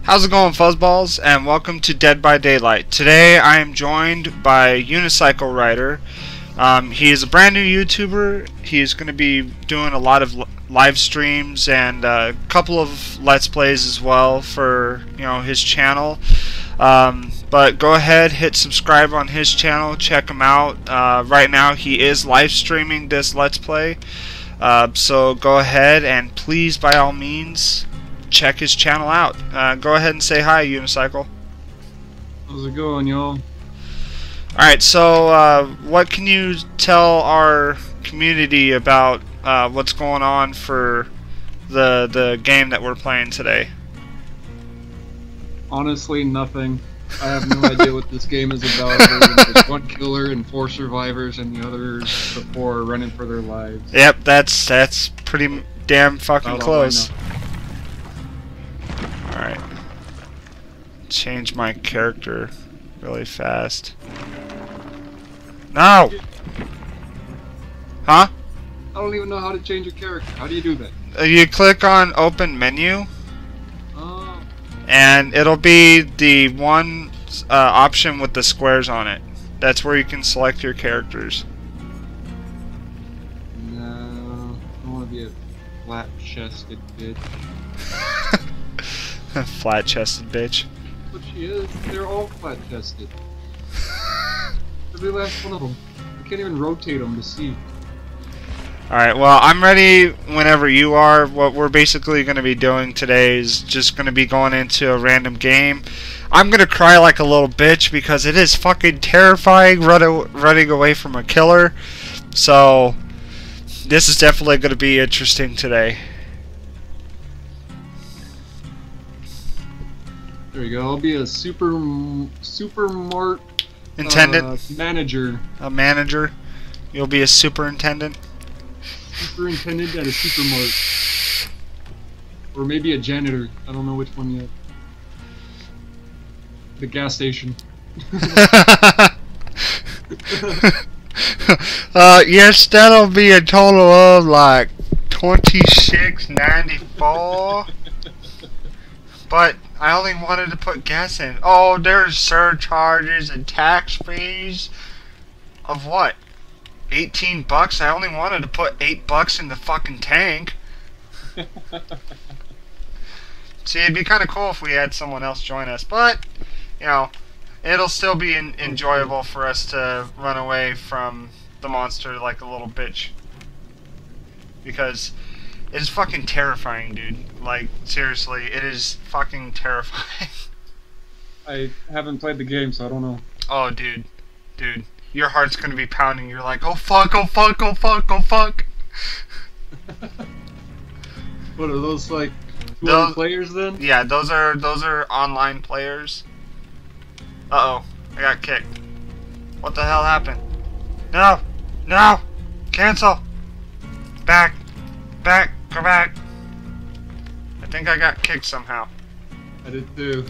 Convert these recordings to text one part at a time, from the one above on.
How's it going, Fuzzballs? And welcome to Dead by Daylight. Today I am joined by Unicycle Rider. He is a brand new YouTuber. He is going to be doing a lot of live streams and a couple of Let's Plays as well for his channel. But go ahead, hit subscribe on his channel, check him out. Right now he is live streaming this Let's Play. So go ahead and please, by all means, check his channel out. Go ahead and say hi, Unicycle. How's it going, y'all? Alright, so what can you tell our community about what's going on for the game that we're playing today? Honestly, nothing. I have no idea what this game is about. There's one killer and 4 survivors, and the others, the 4, are running for their lives. Yep, that's pretty damn fucking close. Alright. Change my character really fast. No! Huh? I don't even know how to change your character. How do you do that? You click on open menu, Oh. and it'll be the one option with the squares on it. That's where you can select your characters. No. I want to be a flat-chested bitch. Flat-chested bitch. That's what she is. They're all flat-chested. Every last one of them. I can't even rotate them to see. Alright, well, I'm ready whenever you are. What we're basically going to be doing today is just going to be going into a random game. I'm going to cry like a little bitch because it is fucking terrifying running away from a killer. So, this is definitely going to be interesting today. There we go. I'll be a super mart Intendant? manager. A manager? You'll be a superintendent? Superintendent at a supermart. Or maybe a janitor. I don't know which one yet. The gas station. Yes, that'll be a total of like $26.94. But I only wanted to put gas in. Oh, there's surcharges and tax fees of what? 18 bucks? I only wanted to put 8 bucks in the fucking tank. See, it'd be kind of cool if we had someone else join us, but it'll still be enjoyable for us to run away from the monster like a little bitch, because it's fucking terrifying, dude. Like, seriously, it is fucking terrifying. I haven't played the game, so I don't know. Oh, dude, your heart's gonna be pounding. You're like, oh fuck, oh fuck, oh fuck, oh fuck. What are those, like, 2 other players then? Yeah, those are online players. Uh-oh, I got kicked. What the hell happened? No! No! Cancel! Back! Back! Go back! I think I got kicked somehow. I did too.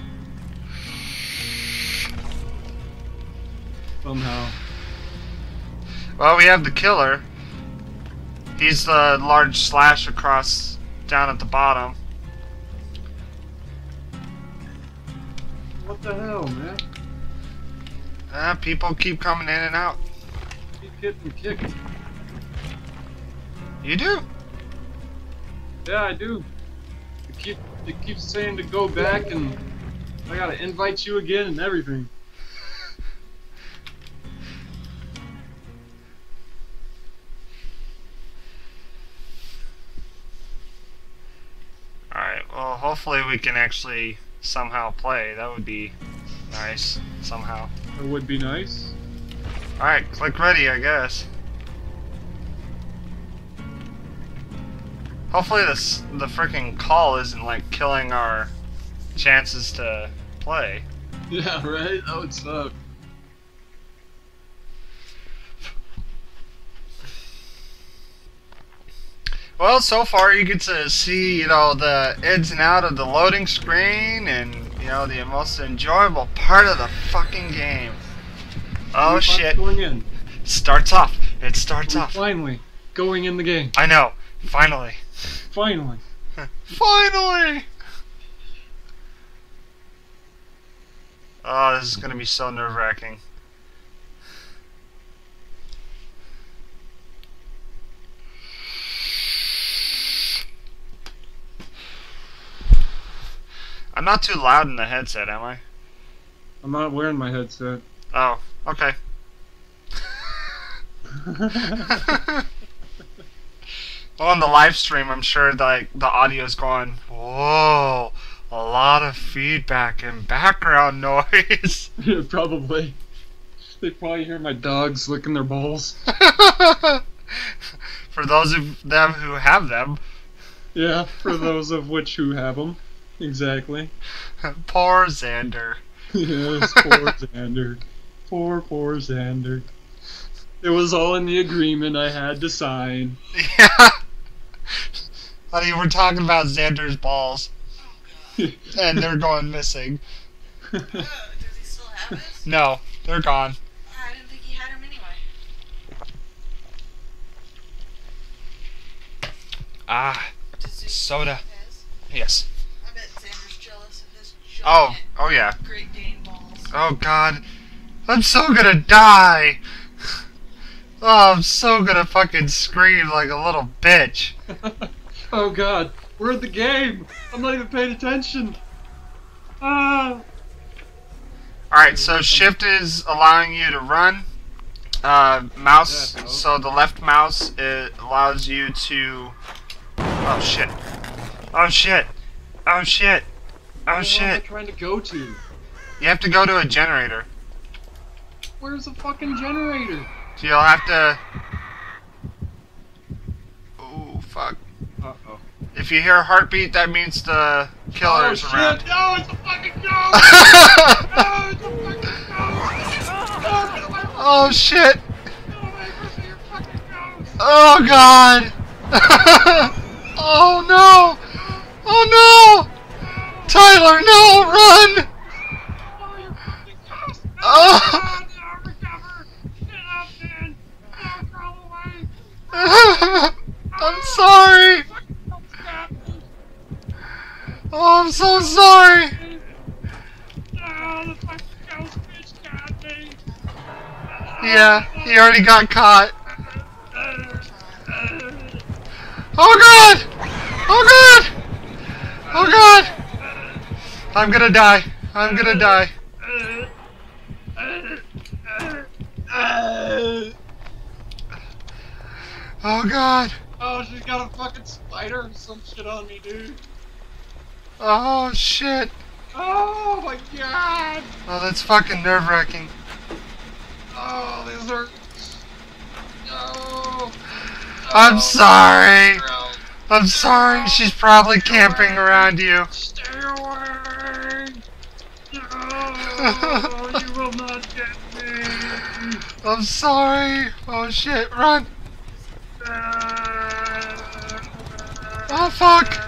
Somehow. Well, we have the killer. He's the large slash across down at the bottom. What the hell, man? People keep coming in and out. Keep getting kicked. You do? Yeah, I do. It keeps saying to go back, and I gotta invite you again and everything. Alright, well, hopefully we can actually somehow play. That would be nice, somehow. It would be nice. Alright, click ready, I guess. Hopefully the freaking call isn't like killing our chances to play. Yeah, right? That would suck. Well, so far you get to see, the ins and outs of the loading screen and, the most enjoyable part of the fucking game. Oh shit. Going in. Starts off. It starts off. Finally, going in the game. I know. Finally. Finally. Finally! Oh, this is gonna be so nerve-wracking. I'm not too loud in the headset, am I? I'm not wearing my headset. Oh, okay. On the live stream, I'm sure like the audio's going, whoa, a lot of feedback and background noise. Yeah, probably. They probably hear my dogs licking their balls. For those of them who have them. Yeah, for those of which who have them. Exactly. Poor Xander. Yes, poor Xander. Poor Xander. It was all in the agreement I had to sign. Yeah. I mean, we're talking about Xander's balls. And they're going missing. Does he still have his? No, they're gone. I didn't think he had him anyway. Ah, Does he soda. keep his? Yes. I bet Xander's jealous of his Oh, giant oh yeah. Great Dane balls. Oh God, I'm so gonna die. Oh, I'm so gonna fucking scream like a little bitch. Oh God, we're at the game. I'm not even paying attention. Ah. Alright, so shift is allowing you to run. Mouse, Yeah, so the left mouse, it allows you to... Oh shit. Oh shit. Oh shit. Oh Where am I shit. trying to go to? You have to go to a generator. Where's the fucking generator? So you'll have to... Oh, fuck. Uh-oh. If you hear a heartbeat, that means the killer is around. Shit. No, it's a fucking ghost! No, it's a fucking ghost! Oh shit! No, I see your fucking ghost! Oh God! Oh no! Oh no! Tyler, no! Run! Oh, you fucking ghost! No, Oh. no, recover! Get up, man! No, crawl away! I'm sorry! Fucking ghost got me! Oh, I'm so sorry! No, the fucking ghost bitch got me! Yeah, he already got caught. Oh God! Oh God! Oh God! I'm gonna die. I'm gonna die. Oh God! Oh, she's got a fucking spider or some shit on me, dude. Oh shit! Oh my God! Oh, that's fucking nerve-wracking. Oh, this hurts. No. I'm No. sorry. No. I'm sorry. She's probably camping around you. Stay away. No, you will not get me. I'm sorry. Oh shit! Run! Oh fuck!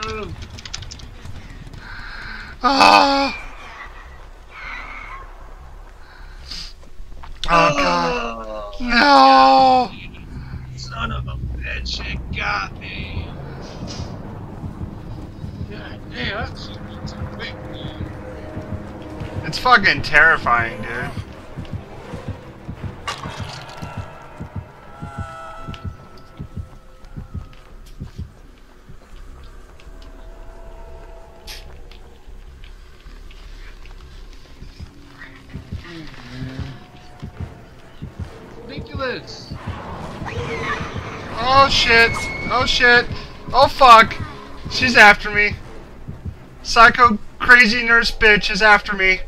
Oh! Oh God! No! Son of a bitch, it got me. God damn, that's a quick. It's fucking terrifying, dude. Ridiculous. Oh shit! Oh shit! Oh fuck! She's after me. Psycho crazy nurse bitch is after me.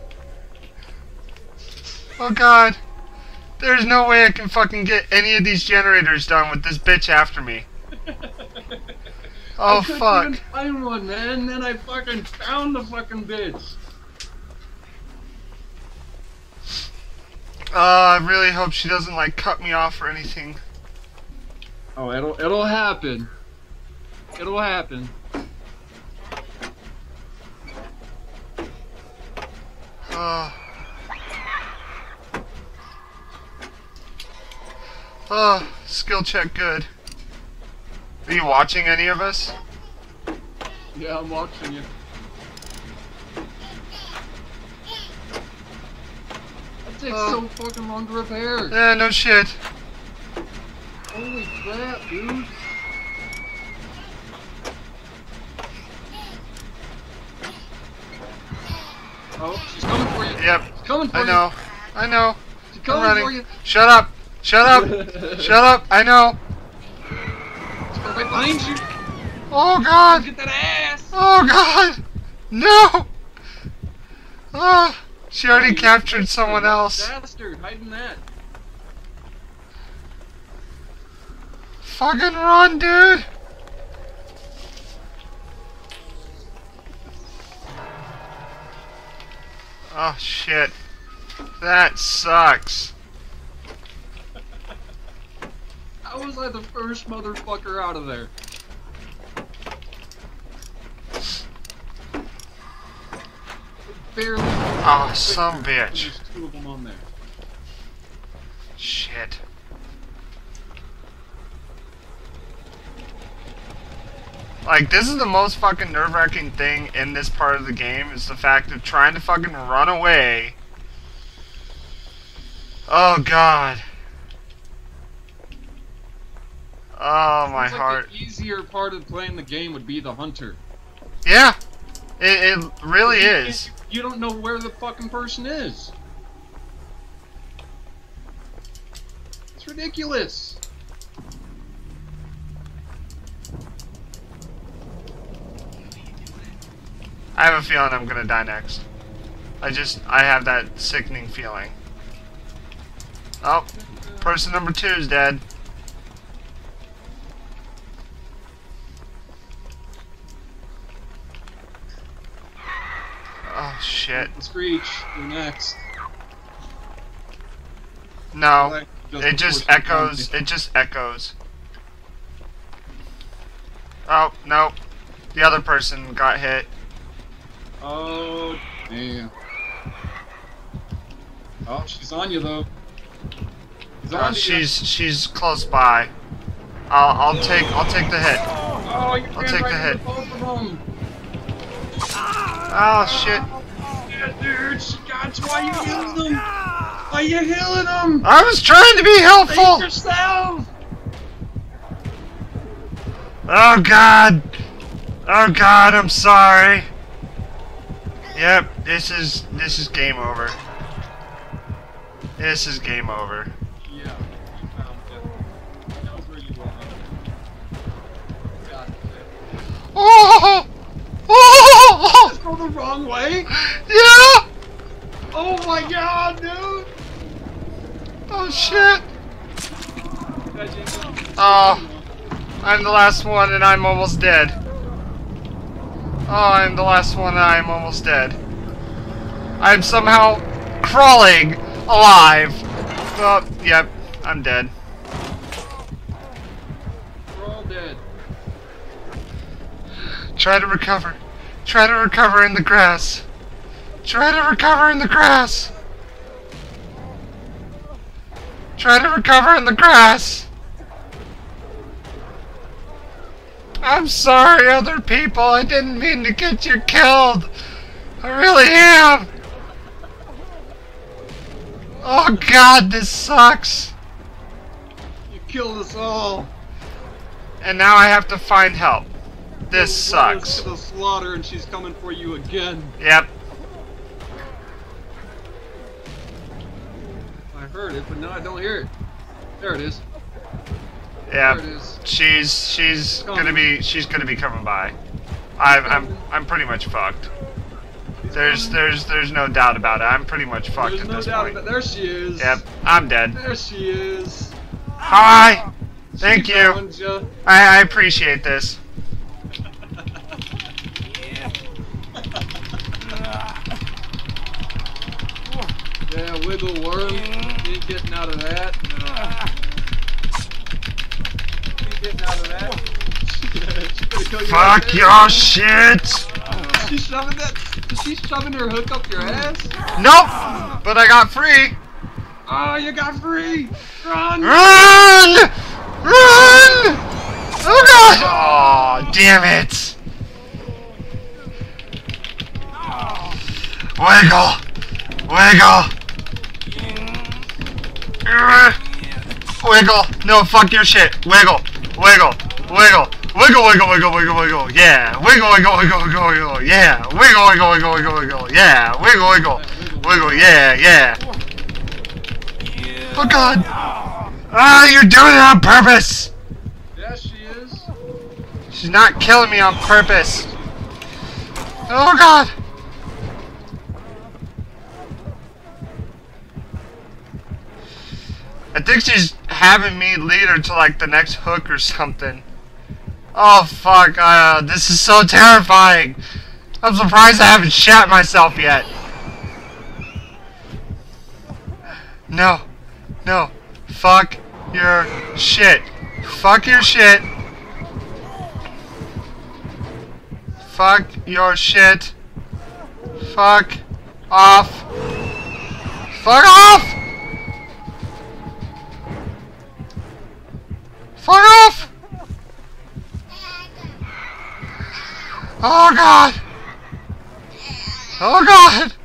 Oh God. There's no way I can fucking get any of these generators done with this bitch after me. Oh I couldn't fuck. even find one, man. Then I fucking found the fucking bitch. I really hope she doesn't like cut me off or anything. Oh, it'll happen. It'll happen. Oh, skill check good. Are you watching any of us? Yeah, I'm watching you. takes so fucking long to repair. Yeah, no shit. Holy crap, dude. Oh, she's coming for you. Yep. She's coming for I you. know. I know. She's I'm coming running. for you. Shut up. Shut up. Shut up. I know. She's right behind you. Oh god. Get that ass. Oh god. No. Oh, she already captured someone else. Bastard, hiding that. Fucking run, dude. Oh shit. That sucks. How was I the first motherfucker out of there? Barely. Oh, some bitch. There's two of them on there. Shit. Like, this is the most fucking nerve-wracking thing in this part of the game, is the fact of trying to fucking run away. Oh god. Oh, my Seems like heart. the easier part of playing the game would be the hunter. Yeah, it really is. You don't know where the fucking person is. It's ridiculous. I have a feeling I'm gonna die next. I have that sickening feeling. Oh, person number 2 is dead. Oh shit. Screech, you're next. No, it just echoes. It just echoes. Oh, no. The other person got hit. Oh, damn. Oh, she's on you though. She's close by. I'll take the hit. Oh, you I'll take the hit. both of them. Oh shit. Yeah, dude, she got you. Why you healing them? Why you healing them? I was trying to be helpful. Save yourself. Oh god. Oh god, I'm sorry. Yep, this is game over. This is game over. Yeah, you found it. That was where you were. Got it. Oh! Oh! Just go the wrong way? Yeah! Oh my god, dude! Oh shit! Oh, I'm the last one and I'm almost dead. Oh, I'm the last one and I'm almost dead. I'm somehow crawling alive. Oh, yep, I'm dead. We're all dead. Try to recover. Try to recover in the grass. Try to recover in the grass. Try to recover in the grass. I'm sorry, other people. I didn't mean to get you killed. I really am. Oh god, this sucks. You killed us all. And now I have to find help. This sucks. To the slaughter, and she's coming for you again. Yep. I heard it, but now I don't hear it. There it is. Yeah. There it is. She's gonna be coming by. I'm pretty much fucked. There's no doubt about it. I'm pretty much fucked at this point. There she is. Yep, I'm dead. There she is. Hi. Thank She you. found ya. I appreciate this. Yeah, wiggle worm. You ain't getting out of that. You ain't getting out of that. She's gonna kill you right Fuck there. your shit. She's shoving that. Is she shoving her hook up your ass? Nope. But I got free. Oh, you got free. Run. Run! Run! Oh god! Oh, damn it! Wiggle! Wiggle! Wiggle. No, fuck your shit. Wiggle. Wiggle. Wiggle. Wiggle, wiggle, wiggle, wiggle, wiggle. Yeah. Wiggle, wiggle, wiggle, wiggle, wiggle. Yeah. Wiggle, wiggle, wiggle, wiggle, wiggle. Yeah. Wiggle, wiggle. Wiggle. Yeah, yeah. Oh god. Ah, you're doing it on purpose. Yeah, she is. She's not killing me on purpose. Oh god. I think she's having me lead her to like the next hook or something. Oh fuck, this is so terrifying. I'm surprised I haven't shat myself yet. No. No. Fuck your shit. Fuck your shit. Fuck your shit. Fuck off. Fuck off! Fuck off! Oh god! Oh god!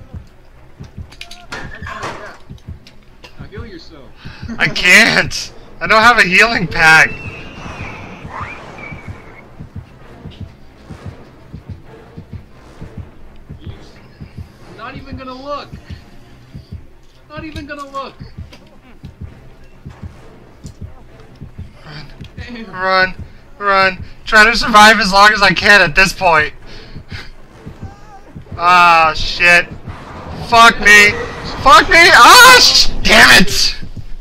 Now heal yourself. I can't! I don't have a healing pack! Not even gonna look! Not even gonna look! Damn. Run, run. Trying to survive as long as I can at this point. Ah, shit. Fuck me. Fuck me. Ah, damn it.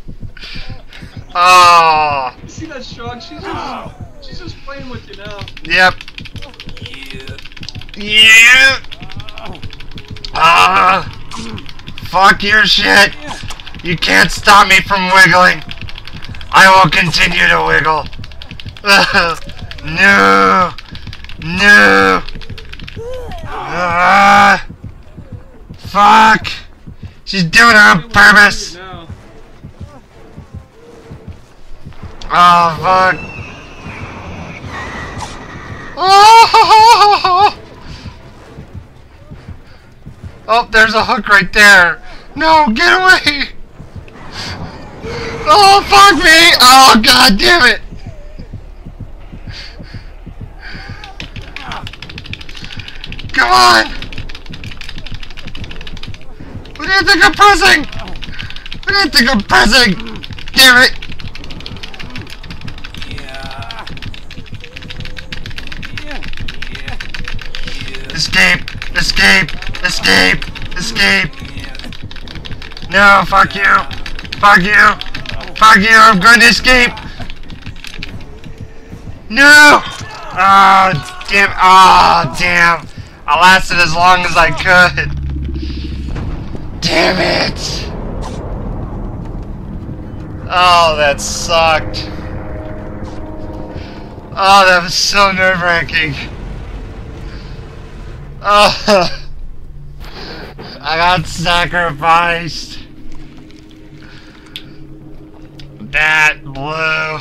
Oh. You see that shrug? She's just playing with you now. Yep. Yeah. Ah. Fuck your shit. You can't stop me from wiggling. I will continue to wiggle. No. No. Fuck. She's doing it on purpose. Oh, fuck. Oh. Oh, there's a hook right there. No, get away. Oh, fuck me. Oh, god damn it. Come on! What do you think I'm pressing? What do you think I'm pressing? Damn it! Escape! Escape! Escape! Escape! No, fuck you! Fuck you! Fuck you! I'm going to escape! No! Oh, damn! Oh, damn! I lasted as long as I could. Damn it! Oh, that sucked. Oh, that was so nerve-wracking. Oh, I got sacrificed. That blew.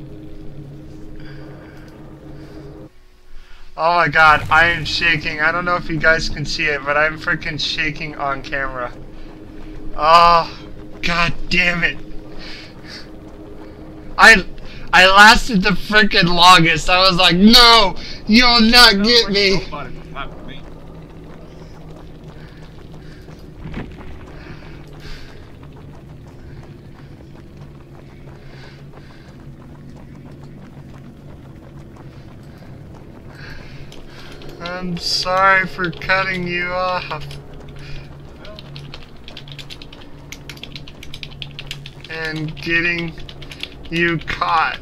Oh my god, I am shaking. I don't know if you guys can see it, but I'm freaking shaking on camera. Oh, god damn it. I lasted the freaking longest. I was like, no, you'll not get me. I'm sorry for cutting you off. And getting you caught.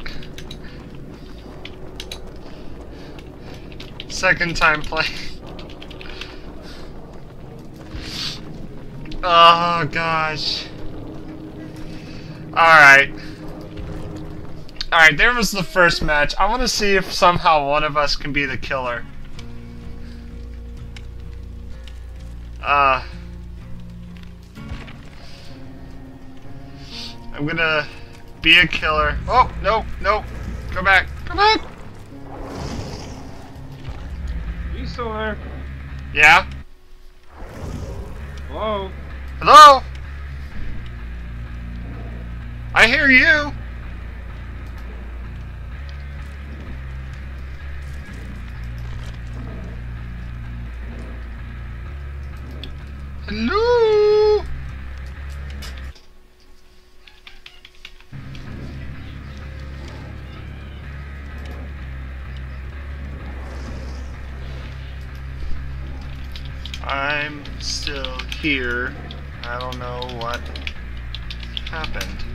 Second time playing. Oh gosh. Alright. Alright, there was the first match. I want to see if somehow one of us can be the killer. I'm gonna be a killer. Oh, no, no. Go back. Go back. You still there? Yeah? Hello? Hello? I hear you. Hello. I'm still here. I don't know what happened.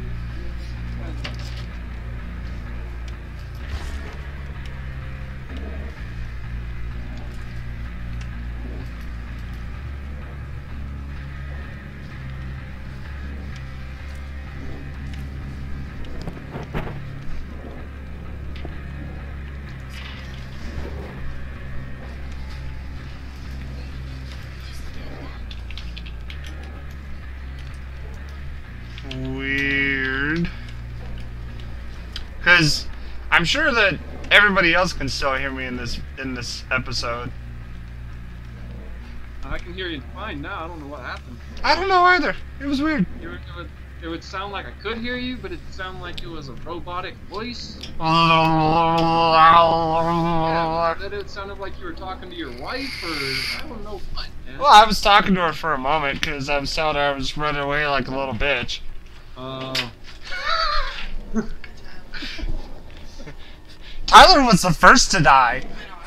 Weird. Because I'm sure that everybody else can still hear me in this episode. I can hear you fine now. I don't know what happened. I don't know either. It was weird. It would sound like I could hear you, but it sounded like it was a robotic voice. Yeah, that it sounded like you were talking to your wife, or I don't know what, man. Well, I was talking to her for a moment because I was telling her I was running away like a little bitch. Tyler was the first to die.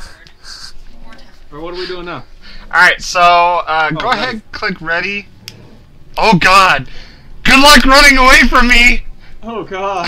Or what are we doing now? Alright, so go ahead, click ready. Oh god! Good luck running away from me! Oh god!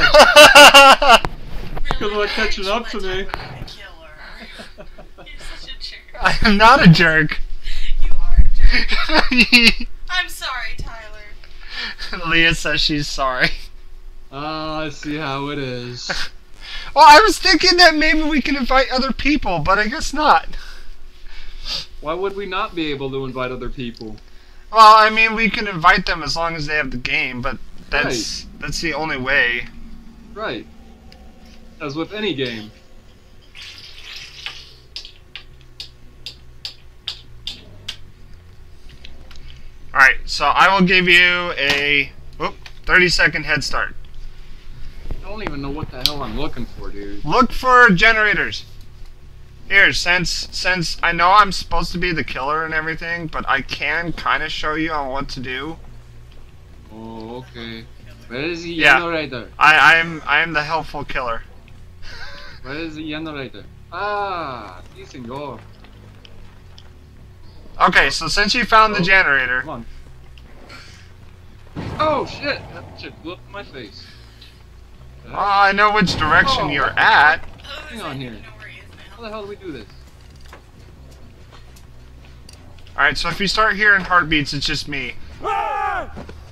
Good luck catching up to me. You're such a jerk. I am not a jerk. You are a jerk. I'm sorry, Tyler. Leah says she's sorry. Oh, I see how it is. Well, I was thinking that maybe we can invite other people, but I guess not. Why would we not be able to invite other people? Well, I mean, we can invite them as long as they have the game, but that's the only way. Right. As with any game. Alright, so I will give you a 30-second head start. I don't even know what the hell I'm looking for, dude. Look for generators. Here, since I know I'm supposed to be the killer and everything, but I can kind of show you on what to do. Oh, okay. Where is the Yeah. generator? I am the helpful killer. Where is the generator? Ah, decent go. Okay, so since you found the generator, Come on. Oh shit! That shit blew up in my face. I know which direction you're at. Hang on here. How the hell do we do this? Alright, so if you start hearing heartbeats, it's just me. I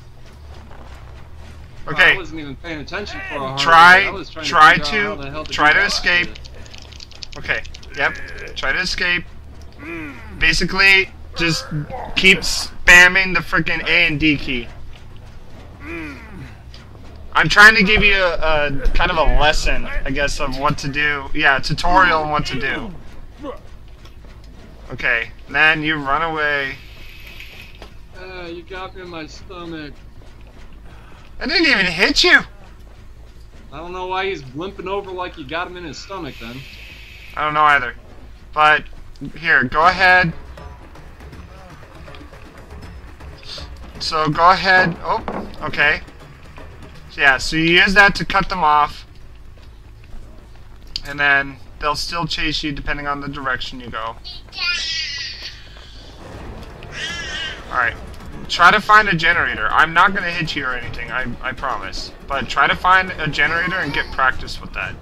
Okay, wasn't even paying attention for a heart. try I was trying to figure out how the hell try do to that. escape. Okay, yep, try to escape. Basically, just keep spamming the freaking A and D key. I'm trying to give you a kind of a lesson, I guess, of what to do. Yeah, a tutorial on what to do. Okay, then you run away. You got me in my stomach. I didn't even hit you. I don't know why he's limping over like you got him in his stomach then. I don't know either. But, here, go ahead. So go ahead. Oh, okay. So yeah, so you use that to cut them off. And then they'll still chase you depending on the direction you go. Alright. Try to find a generator. I'm not going to hit you or anything, I promise. But try to find a generator and get practice with that.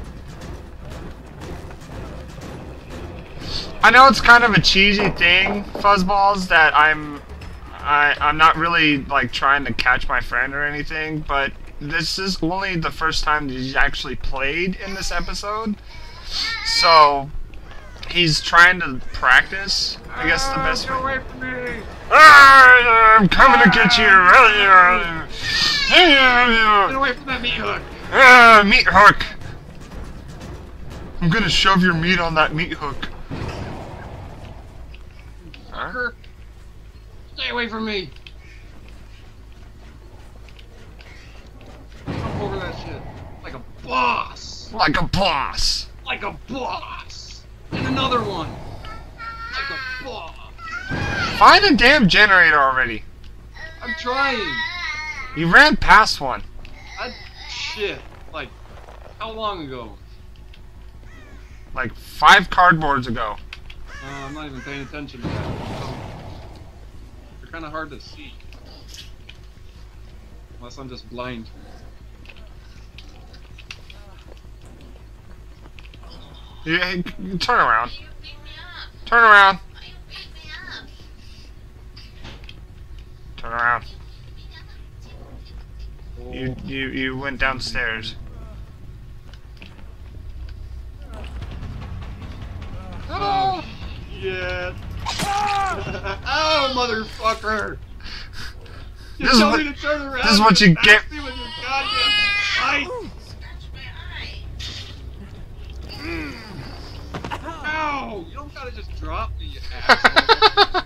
I know it's kind of a cheesy thing, Fuzzballs, that I'm not really like trying to catch my friend or anything, but this is only the first time that he's actually played in this episode. So he's trying to practice, I guess the best Get way. away from me! I'm coming to get you! Get away from that meat hook! Meat hook! I'm gonna shove your meat on that meat hook. Fucker! Stay away from me! over that shit. Like a boss. Like a boss. Like a boss. And another one. Like a boss. Find a damn generator already. I'm trying. You ran past one. Shit. Like, how long ago? Like 5 cardboards ago. I'm not even paying attention to that. They're kind of hard to see. Unless I'm just blind. You turn around. Turn around. Turn around. You went downstairs. Oh shit! Oh motherfucker! You told me to turn around. This is what you get. With your goddamn spite. Ow! You don't gotta just drop me, you asshole.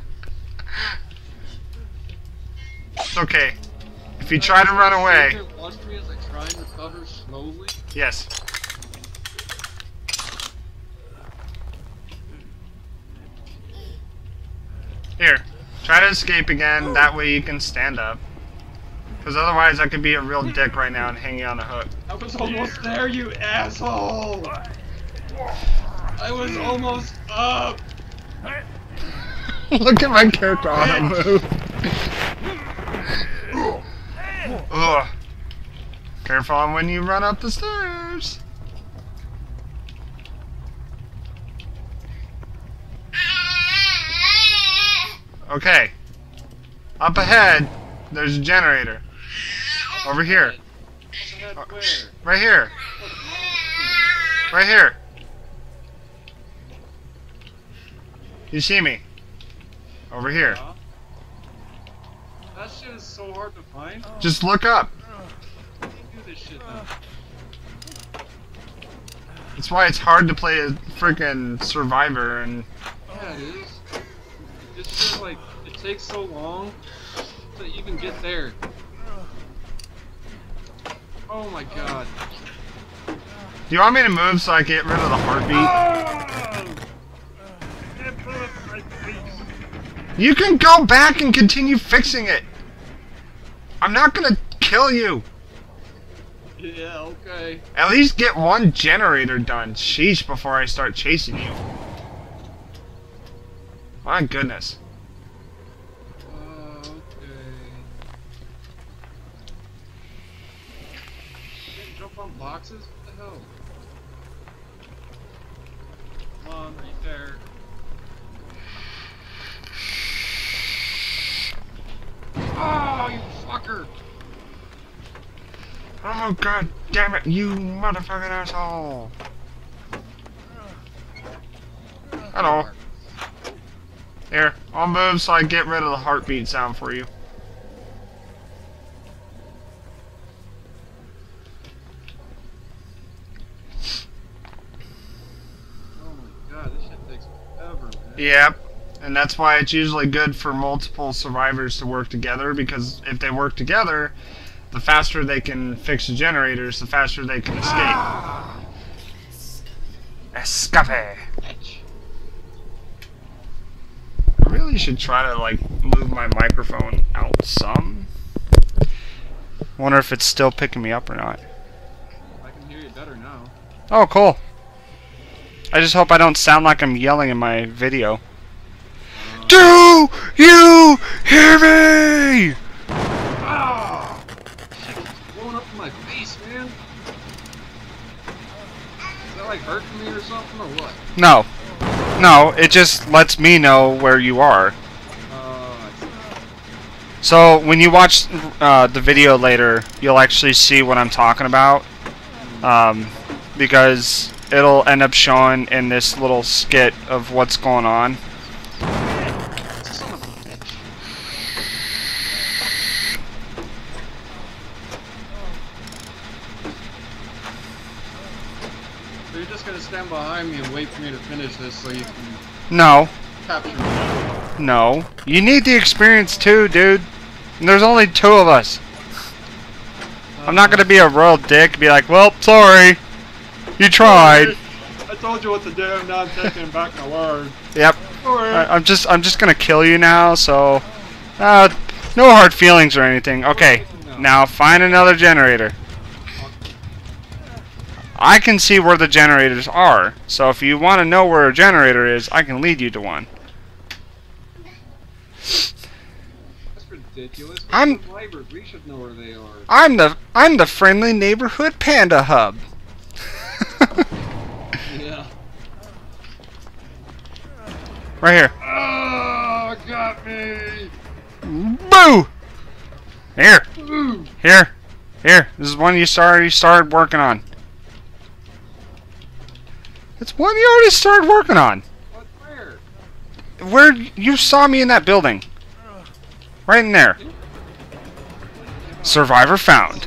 It's okay. If you try to run away. Watch me as I try and recover slowly. Yes. Here, try to escape again. That way you can stand up. Because otherwise, I could be a real dick right now and hang you on a hook. I was almost there, you asshole! I was almost up! Look at my character auto move. Ugh. Careful on when you run up the stairs. Okay. Up ahead, there's a generator. Over here. Right here. Right here. You see me? Over here. That shit is so hard to find. Just look up. How do you do this shit then? That's why it's hard to play a freaking survivor and. Yeah, it is. It's just like it takes so long to even get there. Oh my god. Do you want me to move so I get rid of the heartbeat? You can go back and continue fixing it. I'm not gonna kill you. Yeah, okay. At least get one generator done. Sheesh, before I start chasing you. My goodness. Okay. Can't jump on boxes? What the hell? Come on, right there. Oh, you fucker! Oh god damn it, you motherfucking asshole! Hello. Here, I'll move so I get rid of the heartbeat sound for you. Oh my god, this shit takes forever, man. Yep. And that's why it's usually good for multiple survivors to work together, because if they work together, the faster they can fix the generators, the faster they can escape. Escape. I really should try to like move my microphone out some. Wonder if it's still picking me up or not. I can hear you better now. Oh, cool. I just hope I don't sound like I'm yelling in my video. Do you hear me? Ah! Shit keeps blowing up in my face, man. Is that like hurting me or something, or what? No. No, it just lets me know where you are. I see. So when you watch the video later, you'll actually see what I'm talking about. Because it'll end up showing in this little skit of what's going on. Son of a bitch. So you're just gonna stand behind me and wait for me to finish this so you can No. capture me? No. You need the experience too, dude. And there's only 2 of us. I'm not gonna be a royal dick and be like, well, sorry. You tried. I told you what to do, and now I'm taking back my word. Yep. Sorry. I'm just gonna kill you now, so no hard feelings or anything. Okay. Now find another generator. I can see where the generators are, so if you want to know where a generator is, I can lead you to one. That's ridiculous. We should know where they are. I'm the friendly neighborhood panda hub. Yeah. Right here. Oh, got me. Boo! Here. Ooh. Here. This is one you started working on. It's one you already started working on. What? Where? Where you saw me in that building. Right in there. Survivor found.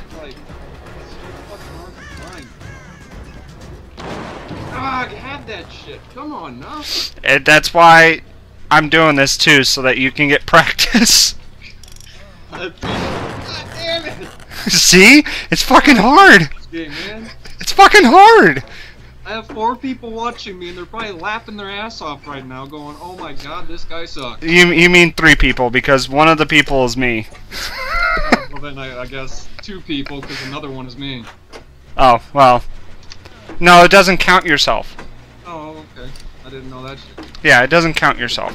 Ah, I had that shit. Come on, now. That's why I'm doing this too, so that you can get practice. God damn it! See? It's fucking hard. Game, man. It's fucking hard. I have 4 people watching me, and they're probably laughing their ass off right now, going, "Oh my god, this guy sucks." You mean 3 people, because one of the people is me. Well then I guess 2 people, because another one is me. Oh, well. No, it doesn't count yourself. Oh, okay. I didn't know that shit. Yeah, it doesn't count yourself.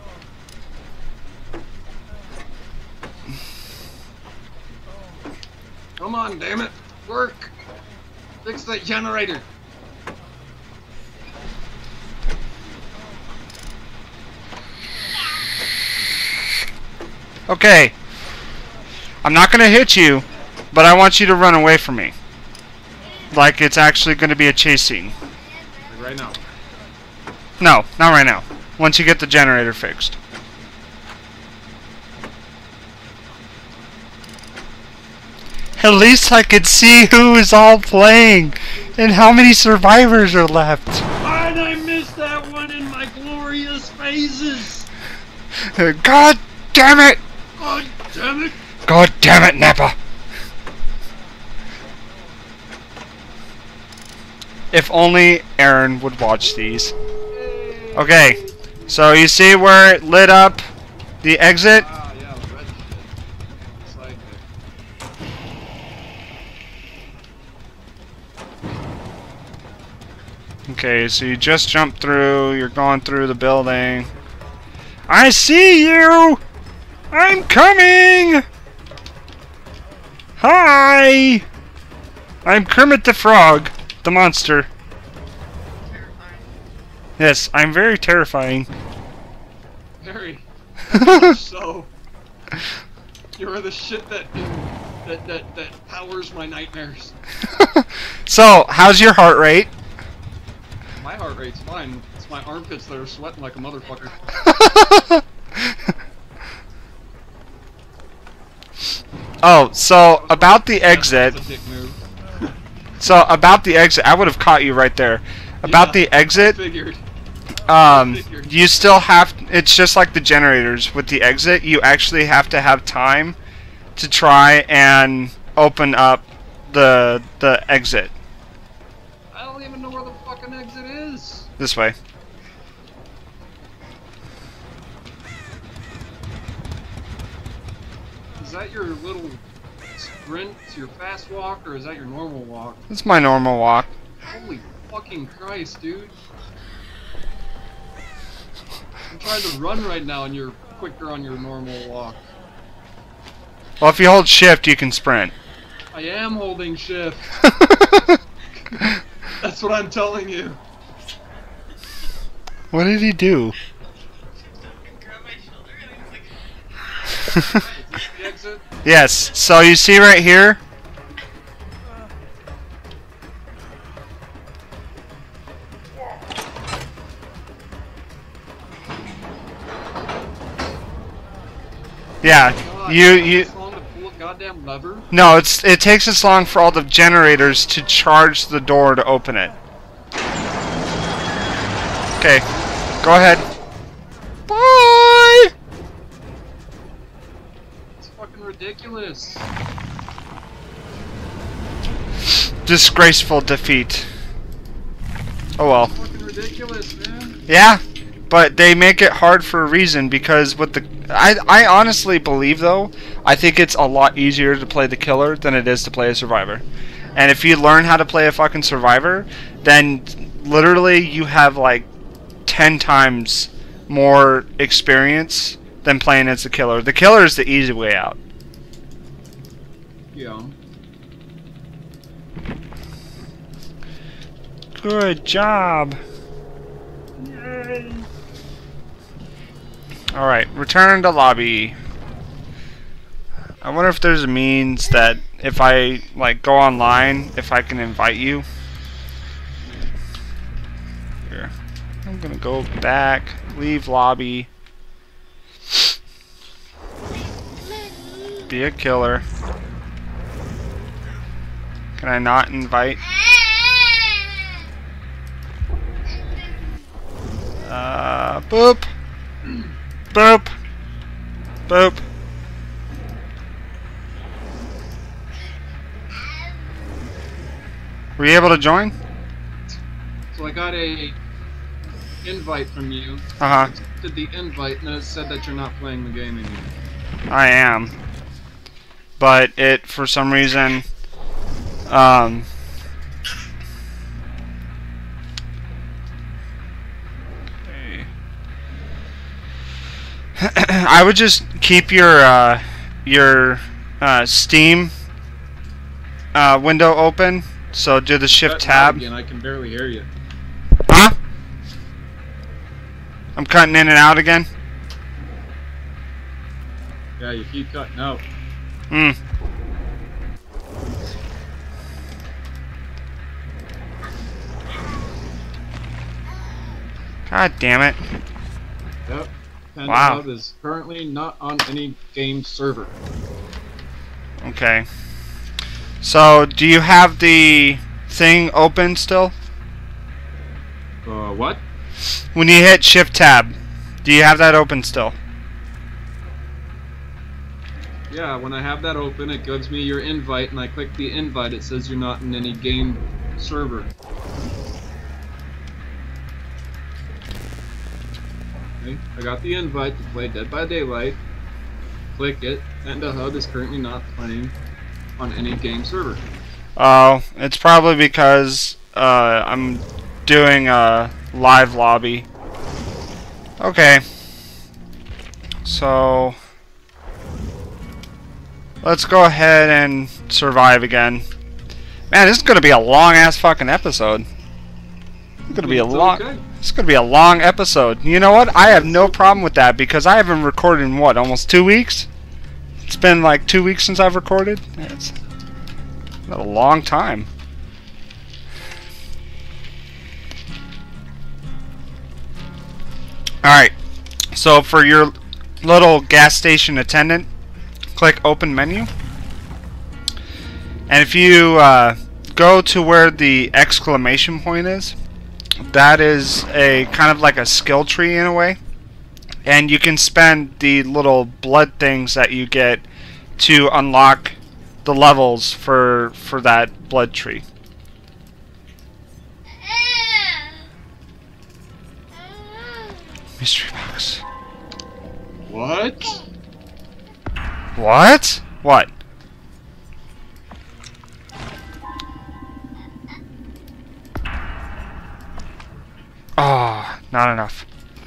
Come on, damn it! Work! Fix that generator! Okay. I'm not gonna hit you, but I want you to run away from me. Like it's actually gonna be a chase scene. Right now. No, not right now. Once you get the generator fixed. At least I could see who is all playing and how many survivors are left. And I missed that one in my glorious phases! God damn it! God damn it! God damn it, Nappa! If only Aaron would watch these. Okay, so you see where it lit up the exit? Ah, yeah, the red shit. It's like it. Okay, so you just jumped through, you're going through the building. I see you! I'm coming! Hi! I'm Kermit the Frog, the monster. Yes, I'm very terrifying. Very. So, you're the shit that powers my nightmares. So, how's your heart rate? My heart rate's fine. It's my armpits that are sweating like a motherfucker. Oh, so about the exit. That's a dick move. So about the exit, I would have caught you right there. About the exit, Figured. you still have. It's just like the generators. With the exit, you actually have to have time to try and open up the exit. I don't even know where the fucking exit is. This way. Is that your little sprint, your fast walk, or is that your normal walk? It's my normal walk. Holy fucking Christ, dude. I'm trying to run right now and you're quicker on your normal walk. Well, if you hold shift, you can sprint. I am holding shift. That's what I'm telling you. What did he do? Grabbed my shoulder and he was like, Is this the exit? Yes. So you see right here. Yeah. God, You. It's long to pull a goddamn lever. No, it takes this long for all the generators to charge the door to open it. Okay, go ahead. Bye! It's fucking ridiculous. disgraceful defeat. Oh well. Fucking ridiculous, man. Yeah, but they make it hard for a reason because with the I honestly believe though, I think it's a lot easier to play the killer than it is to play a survivor. And if you learn how to play a fucking survivor, then literally you have like 10 times more experience than playing as the killer. The killer is the easy way out. Yeah. Good job. Yay. Alright, return to lobby. I wonder if there's a means that if I like go online, if I can invite you. Here. I'm gonna go back, leave lobby. Be a killer. Can I not invite? Boop. Boop. Boop. Were you able to join? So I got a invite from you. Uh-huh. Did the invite and it said that you're not playing the game anymore. I am. But it, for some reason, I would just keep your Steam window open. So do the shift tab. Again, I can barely hear you. Huh? I'm cutting in and out again. Yeah, you keep cutting out. Hmm. God damn it. Yep. Panda Wow. Hub is currently not on any game server. Okay. So, do you have the thing open still? What? When you hit shift tab, do you have that open still? Yeah, when I have that open, it gives me your invite, and I click the invite, it says you're not in any game server. Okay, I got the invite to play Dead by Daylight. Click it, and the hub is currently not playing on any game server. Oh, it's probably because I'm doing a live lobby. Okay. So let's go ahead and survive again. Man, this is gonna be a long ass fucking episode. It's gonna be a long. Okay. It's gonna be a long episode. You know what? I have no problem with that because I haven't recorded in what, almost 2 weeks? It's been like 2 weeks since I've recorded. It's been a long time. Alright, so for your little gas station attendant, click open menu. And if you go to where the exclamation point is, that is a kind of like a skill tree in a way. And you can spend the little blood things that you get to unlock the levels for that blood tree. Mystery box. What? What? What? Oh, not enough.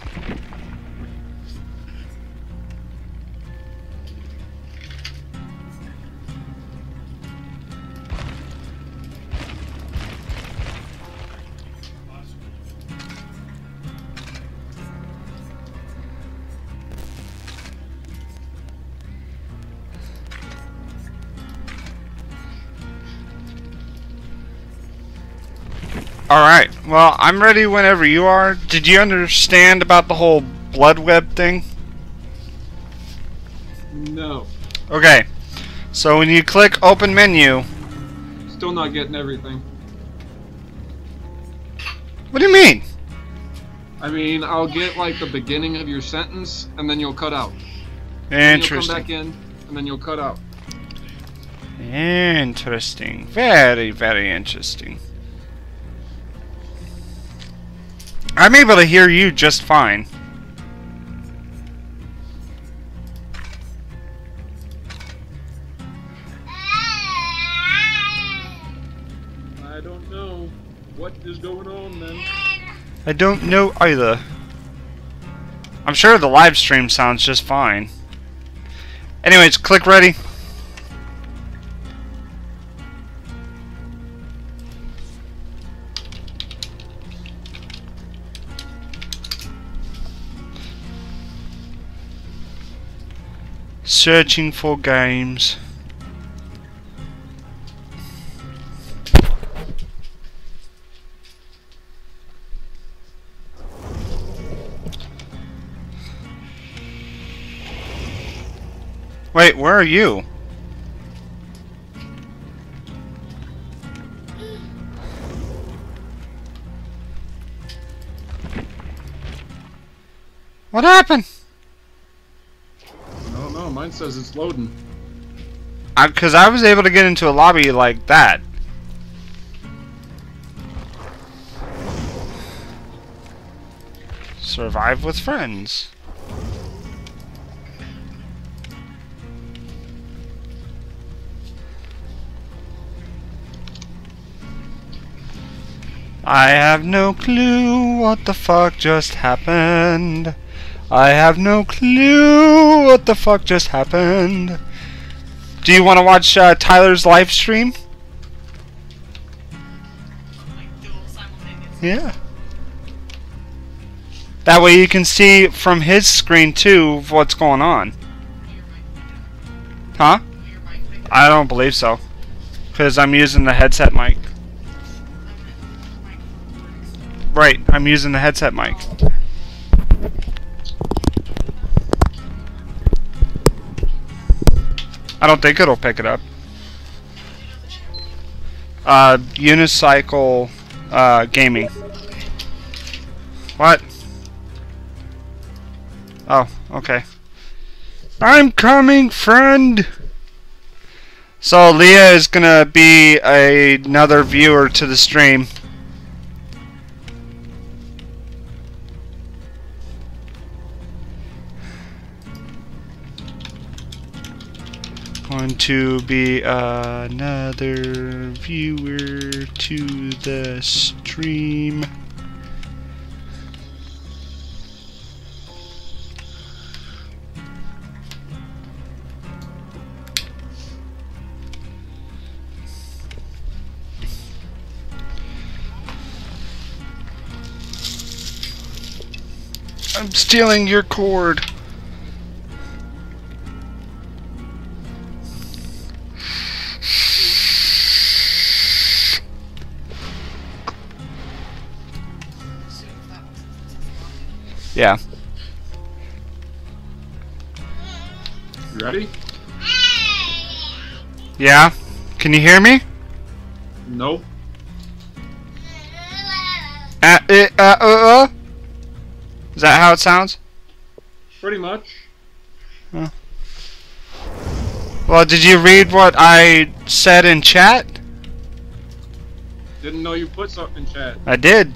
Alright, well, I'm ready whenever you are. Did you understand about the whole blood web thing? No. Okay, so when you click open menu... Still not getting everything. What do you mean? I mean, I'll get like the beginning of your sentence, and then you'll cut out. Then you'll come Interesting. back in, and then you'll cut out. Interesting. Very, very interesting. I'm able to hear you just fine. I don't know. What is going on, then? I don't know either. I'm sure the live stream sounds just fine. Anyways, click ready. Searching for games. Wait, where are you? What happened? I don't know. Mine says it's loading. Because I was able to get into a lobby like that. Survive with friends. I have no clue what the fuck just happened. I have no clue what the fuck just happened. Do you want to watch Tyler's live stream? Like dual simultaneously. Yeah. That way you can see from his screen too what's going on. Your mic. Huh? Your mic. I don't believe so. Because I'm using the headset mic. Right, I'm using the headset mic. I don't think it'll pick it up. Unicycle Gaming. What? Oh, okay. I'm coming, friend! So Leah is gonna be another viewer to the stream. Going to be another viewer to the stream. I'm stealing your cord. Yeah. You ready? Yeah? Can you hear me? Nope. Is that how it sounds? Pretty much. Well, did you read what I said in chat? Didn't know you put something in chat. I did.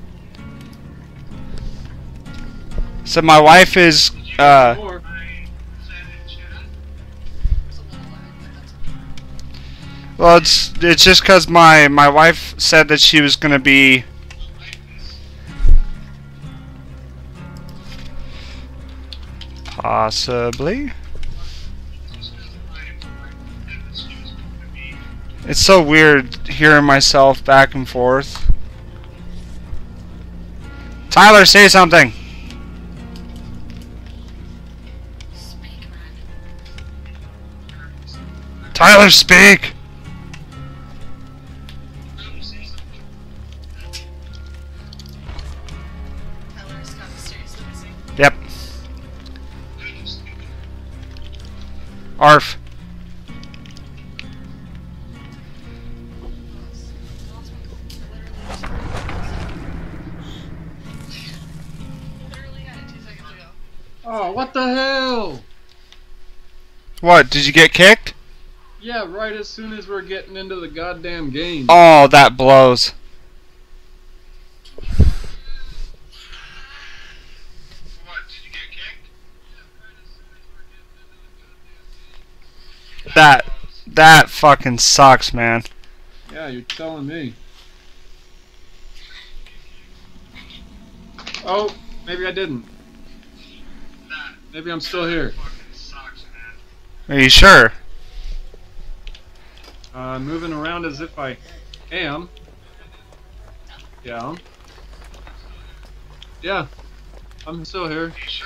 So my wife is, More. well, it's just because my wife said that she was gonna be. Possibly. It's so weird hearing myself back and forth. Tyler, say something. Tyler, speak. Tyler's got seriously missing. Yep. Arf. Literally had it 2 seconds ago. Oh, what the hell? What? Did you get kicked? Yeah, right as soon as we're getting into the goddamn game. Oh, that blows. What? Did you get kicked? That fucking sucks, man. Yeah, you're telling me. Oh, maybe I didn't. Maybe I'm still here. Fucking sucks, man. Are you sure? Moving around as if I am. Yeah. Yeah, I'm still here. Are you sure?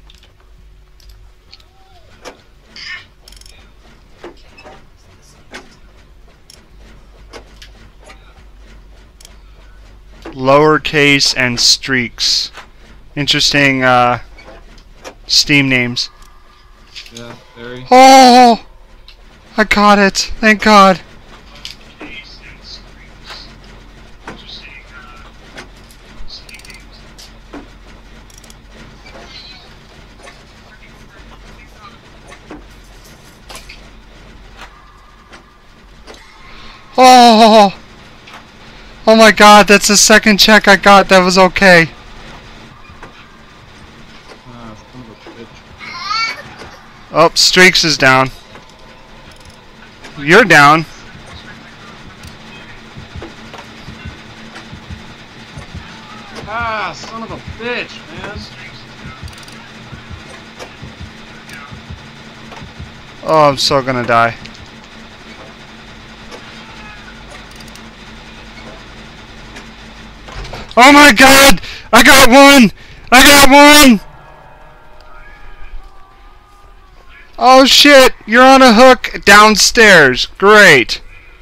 Lowercase and streaks. Interesting Steam names. Yeah, very. Oh! I got it. Thank God. Case and streaks. Interesting, Steam names. Oh! Oh my God, that's the second check I got that was okay. Son of a bitch. Oh, Streaks is down. You're down. Son of a bitch, man. Oh, I'm so gonna die. Oh my God! I got one! I got one! Oh shit! You're on a hook downstairs. Great.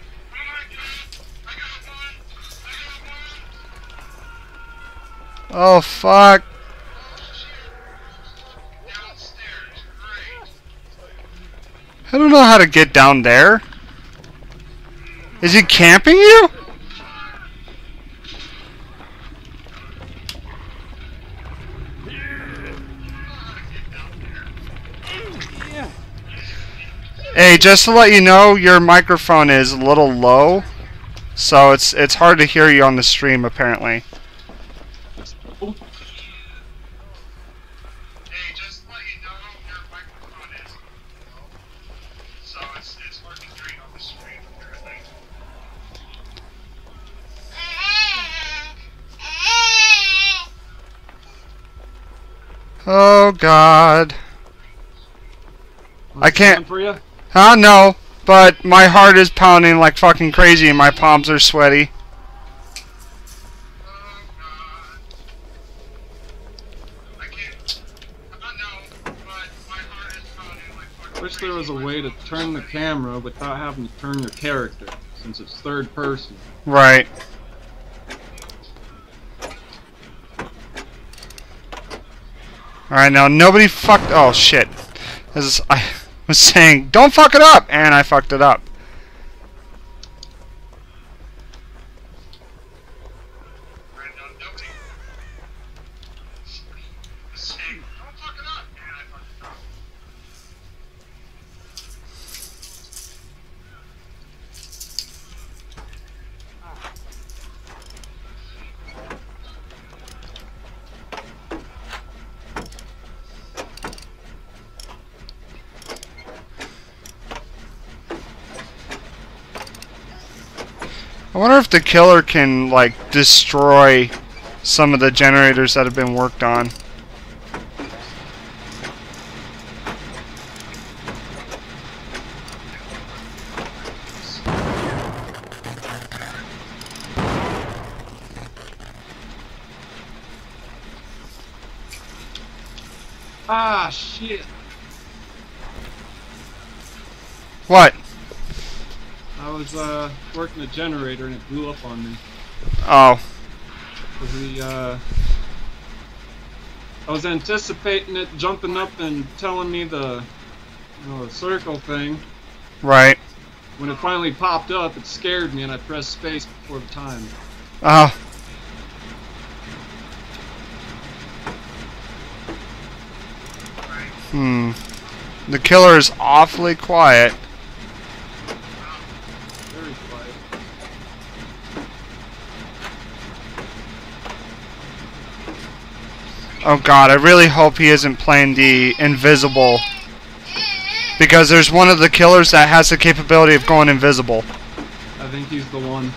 Oh fuck. I don't know how to get down there. Is he camping you? Hey, just to let you know, your microphone is a little low, so it's hard to hear you on the stream apparently. Hey, just to let you know, your microphone is low, so it's hard to hear you on the stream apparently. Oh God. I can't. For you? Huh? No. But my heart is pounding like fucking crazy and my palms are sweaty. Oh God. I can't. I know, but my heart is pounding like fucking Wish there was a way to turn the camera without having to turn your character, since it's third person. Right. Alright, now nobody fucked. Oh shit. I was saying, don't fuck it up! And I fucked it up. Right now, nobody. Saying, don't fuck it up, and I fucked it up. I wonder if the killer can, like, destroy some of the generators that have been worked on. Shit. What? I was, working a generator and it blew up on me. Oh. I was anticipating it jumping up and telling me the circle thing. Right. When it finally popped up, it scared me and I pressed space before the time. Oh. The killer is awfully quiet. Oh god, I really hope he isn't playing the invisible. Because there's one of the killers that has the capability of going invisible. I think he's the one.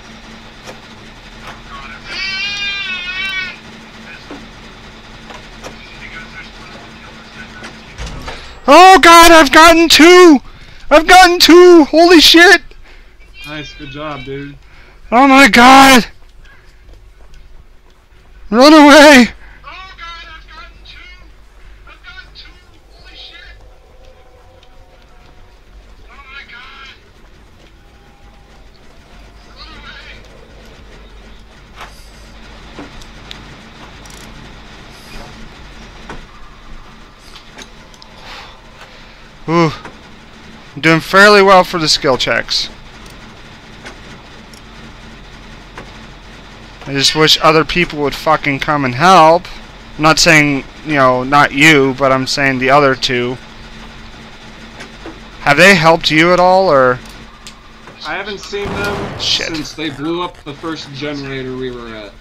Oh god, I've gotten two! I've gotten two! Holy shit! Nice, good job, dude. Oh my god! Run away! Oh god, I've gotten two! I've gotten two! Holy shit! Oh my god! Run away! Ooh. I'm doing fairly well for the skill checks. I just wish other people would fucking come and help. I'm not saying, you know, not you, but I'm saying the other two. Have they helped you at all, or? I haven't seen them Shit. since they blew up the first generator we were at.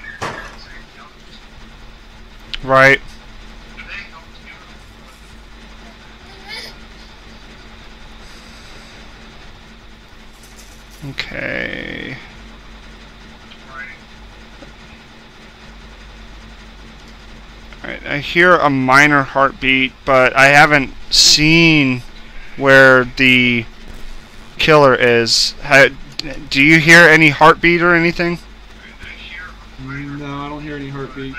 Right. Okay. Alright, I hear a minor heartbeat, but I haven't seen where the killer is. Do you hear any heartbeat or anything? No, I don't hear any heartbeat.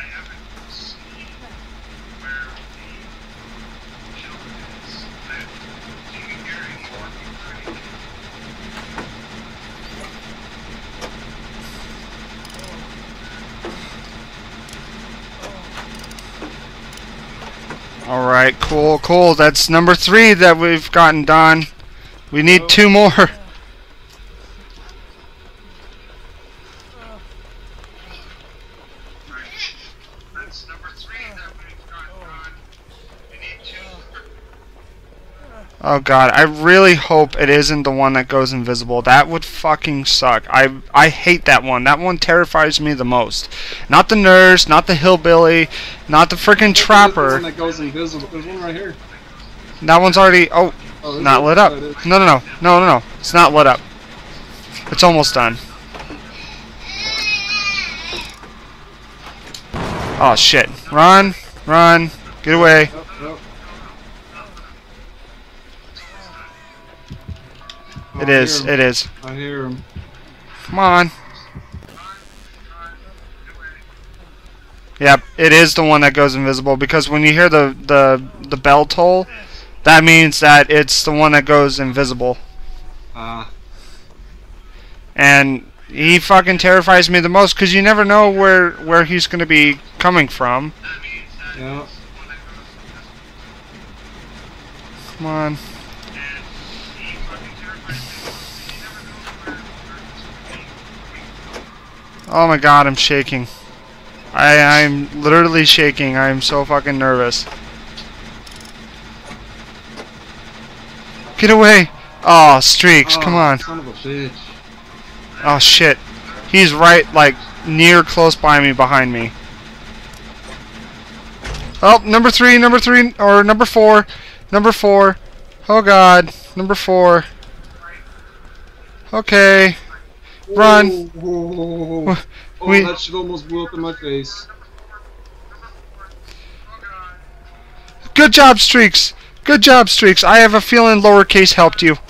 Alright, cool, cool. That's number 3 that we've gotten done. We need 2 more. That's number 3 that we've gotten done. We need 2 more. Oh god, I really hope it isn't the one that goes invisible. That would fucking suck. I hate that one. That one terrifies me the most. Not the nurse, not the hillbilly, not the freaking There's trapper. one that goes invisible. There's one right here. That one's already... Oh, Oh, not lit up. No. It's not lit up. It's almost done. Oh shit. Run. Run. Get away. Oh, It is. It is. I hear him. Come on. Yep, it is the one that goes invisible, because when you hear the bell toll, that means that it's the one that goes invisible. And he fucking terrifies me the most, because you never know where he's going to be coming from. Yeah. Come on. Oh my god, I'm shaking. I'm literally shaking. I'm so fucking nervous. Get away! Oh, Streaks, come on. Son of a bitch. Oh shit. He's right, like, near close by me, behind me. Oh, number 3, or number 4. Number 4. Oh god. Number 4. Okay. Run. Whoa. Oh, We- that shit almost blew up in my face. Good job, Streaks. Good job, Streaks. I have a feeling lowercase helped you.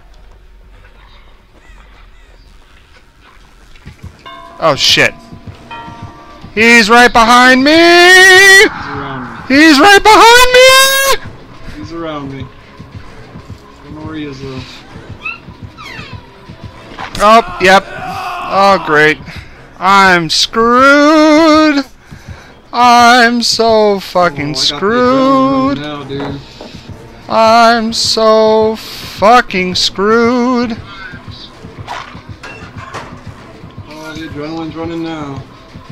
Oh shit. He's right behind me! He's around me. He's right behind me! He's around me. I don't know where he is though. Oh, yep. Oh, great. I'm screwed. I'm so fucking screwed. Now, dude. I'm so fucking screwed. Oh, the adrenaline's running now.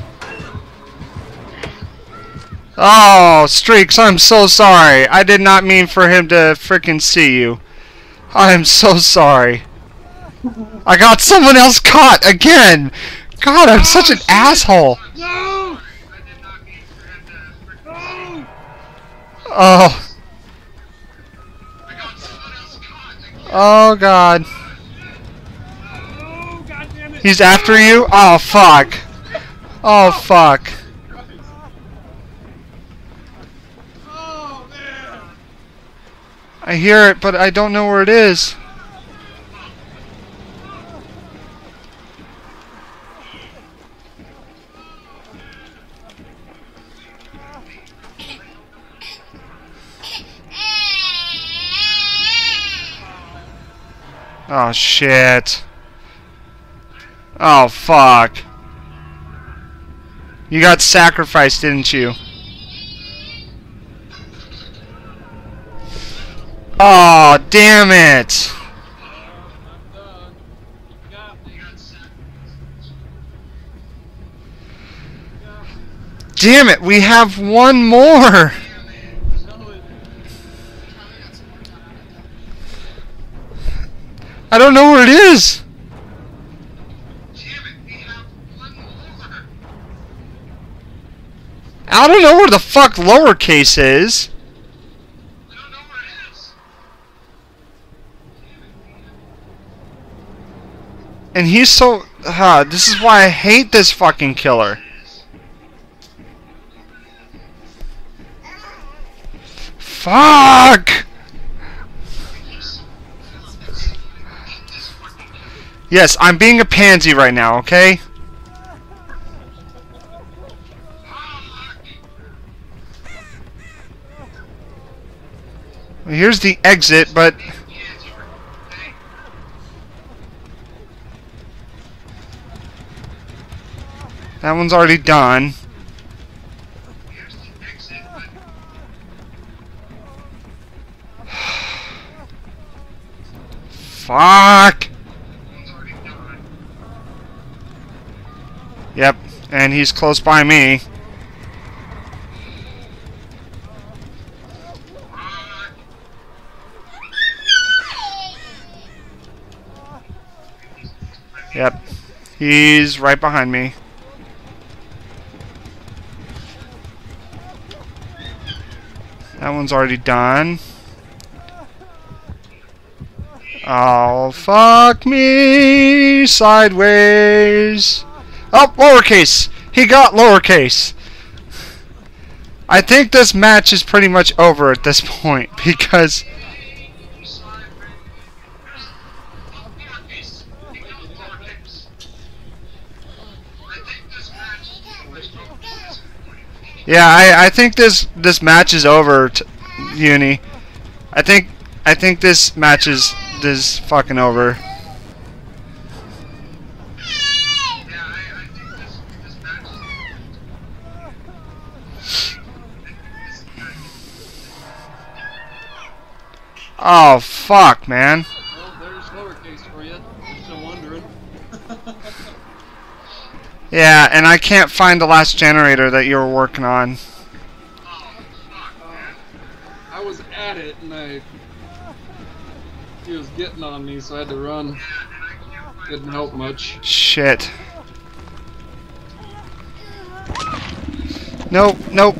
Oh, Streaks, I'm so sorry. I did not mean for him to frickin' see you. I am so sorry. I got someone else caught again. God, I'm such an asshole. No! Oh. I got someone else caught. Oh God. Oh, God damn it. He's after you? Oh fuck. Oh fuck. Oh, man. I hear it, but I don't know where it is. Oh shit. Oh fuck. You got sacrificed, didn't you? Oh, damn it. I'm done. You got me. Damn it, we have one more. Know it. I don't know where it is. Damn it, we have one more. I don't know where the fuck lowercase is. I don't know where it is. And he's so... this is why I hate this fucking killer. Fuck! Yes, I'm being a pansy right now, okay? Well, here's the exit, but... that one's already done. Here's the exit, but Fuck! one's already done. Yep, and he's close by me. Yep, he's right behind me. That one's already done. Oh, fuck me sideways. Oh, lowercase. He got lowercase. I think this match is pretty much over at this point because yeah, I think this match is over, Uni. I think this match is fucking over. Oh fuck, man. Well, there's lowercase for you. Just no wondering. Yeah, and I can't find the last generator that you were working on. I was at it and he was getting on me, so I had to run. Didn't help much. Shit. Nope, nope.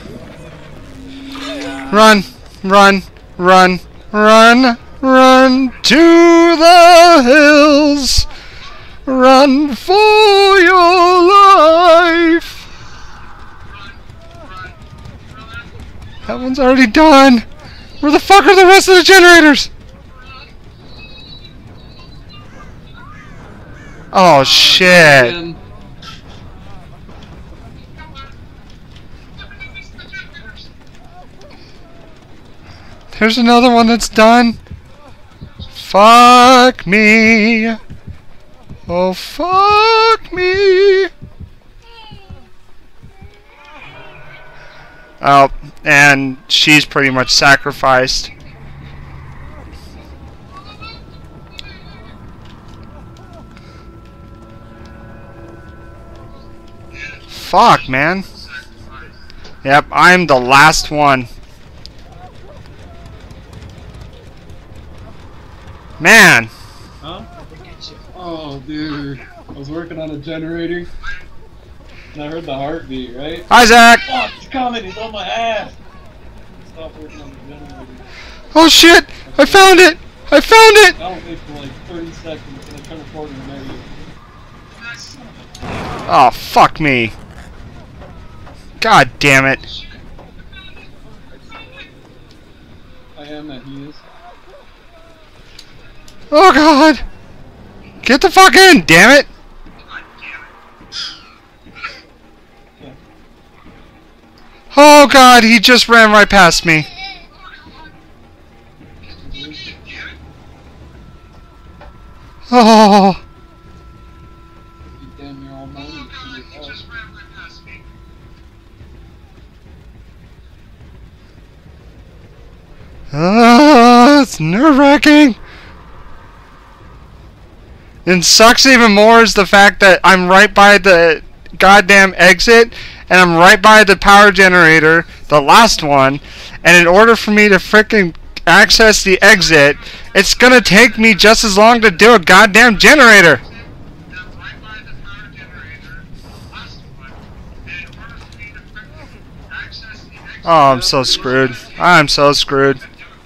Run, run, run, run, run to the hills. Run for your life. That one's already done. Where the fuck are the rest of the generators? Oh shit. Again. There's another one that's done. Fuck me. Oh, fuck me. Oh, and she's pretty much sacrificed. Fuck, man. Yep, I'm the last one. Man. Huh? Oh, dude. I was working on a generator. And I heard the heartbeat, right? Hi, Zach. Oh, he's coming. He's on my ass. stop working on the generator. Oh shit! I found it! I found it! That'll take for like 30 seconds and I turn forward in the negative. Oh, fuck me. God damn it. I am that he is. Oh god! Get the fuck in, damn it! Oh god, he just ran right past me. Oh. You damn near all morning. It's nerve-wracking. And sucks even more is the fact that I'm right by the goddamn exit and I'm right by the power generator, the last one, and in order for me to frickin' access the exit, it's gonna take me just as long to do a goddamn generator. Oh, I'm so screwed. I'm so screwed.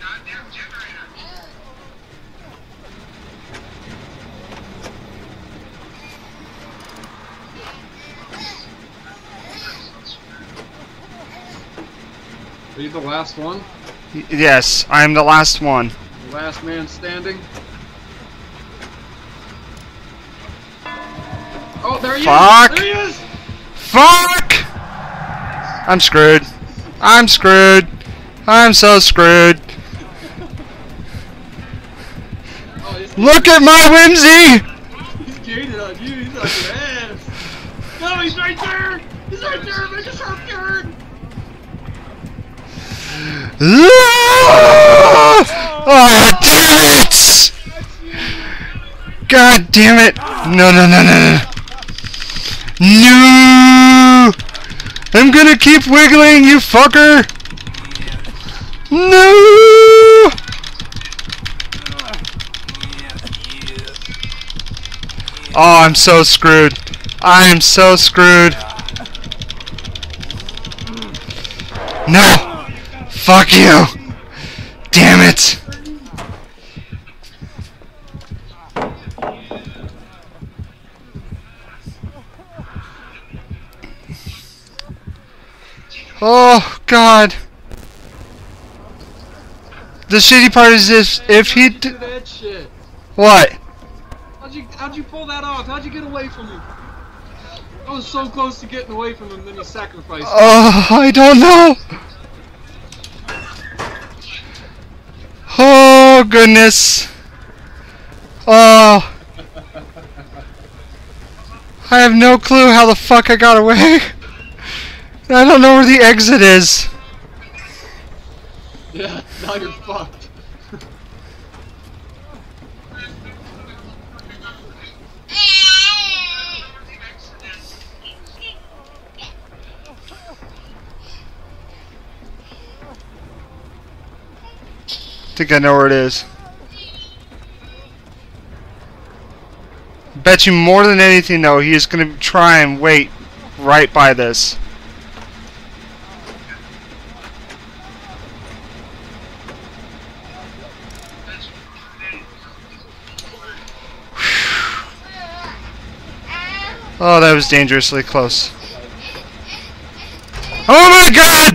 Are you the last one? Yes, I'm the last one. The last man standing? Oh, there he Fuck. is! There he is! Fuck! I'm screwed. I'm screwed. I'm so screwed. Oh, Look at my whimsy! he's gated on you. He's on your ass. No, he's right there! He's right there! Make a sharp turn! Oh, damn it! God damn it! No, no, no, no, no. No! I'm gonna keep wiggling, you fucker! No! Oh, I'm so screwed. I am so screwed. No! Fuck you! Damn it! Oh God! The shitty part is if he Do that shit. what? How'd you pull that off? How'd you get away from him? I was so close to getting away from him, then he sacrificed. Oh, I don't know. Oh goodness. Oh. I have no clue how the fuck I got away. I don't know where the exit is. Yeah, now you're fucked. Think I know where it is. Bet you more than anything though, he is gonna try and wait right by this. Oh, that was dangerously close. Oh my god!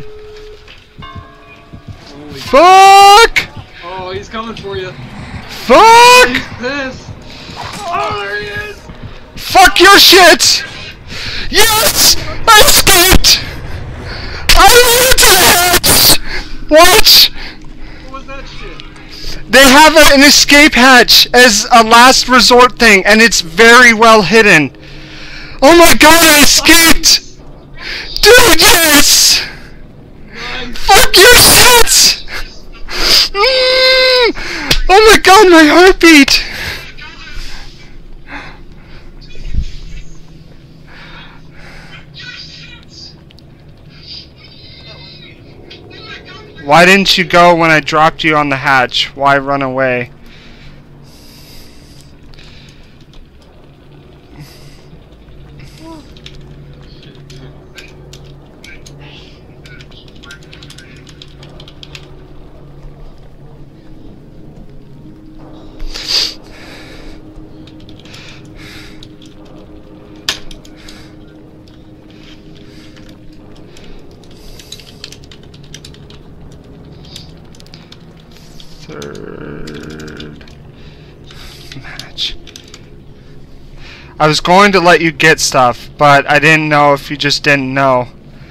Holy Fuck! Oh, he's coming for you. Fuck! He's pissed. Oh, there he is! Fuck your shit! Yes! I escaped! I made it to the hatch! Watch! What was that shit? They have an escape hatch as a last resort thing, and it's very well hidden. Oh my god, I escaped! Dude, yes! Nice. Fuck your shit! Oh my god, my heartbeat! Why didn't you go when I dropped you on the hatch? Why run away? Third match. I was going to let you get stuff, but I didn't know if you just didn't know.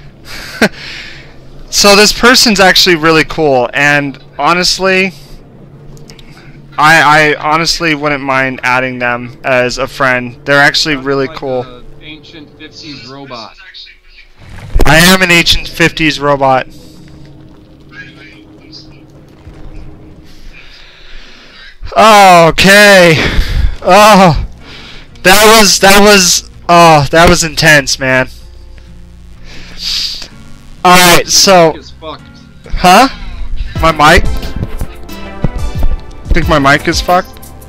So this person's actually really cool, and honestly, I honestly wouldn't mind adding them as a friend. They're actually really cool. Ancient 50s robot. I am an ancient 50s robot. Oh, okay. Oh, that was intense, man. Alright, so... Huh? My mic? Think my mic is fucked?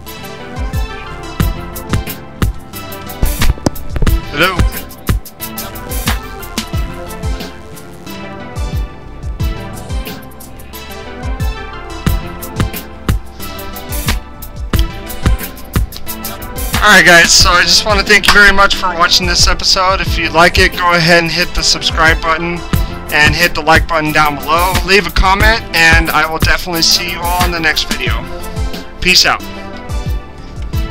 Hello? Alright guys, so I just want to thank you very much for watching this episode. If you like it, go ahead and hit the subscribe button and hit the like button down below. Leave a comment and I will definitely see you all in the next video. Peace out.